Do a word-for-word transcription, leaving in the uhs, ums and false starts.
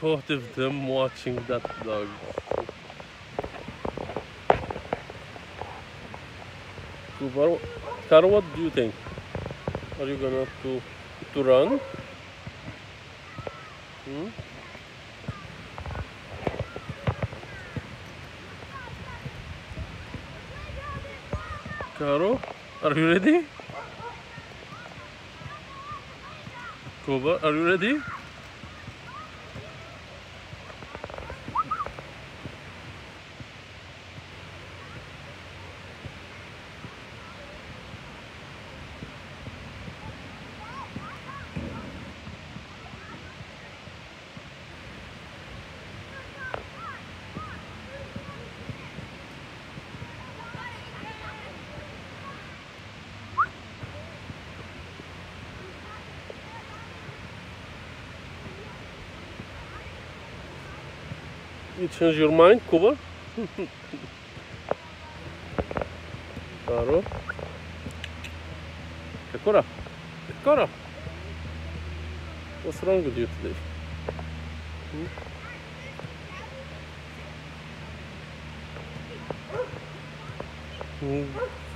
both of them watching that dog. Cooper, Caro, what do you think? Are you gonna to to run? Hmm? Caro, are you ready? Cooper, are you ready? You change your mind, Cooper? Caro? Cora? Cora? What's wrong with you today? Hmm? Hmm.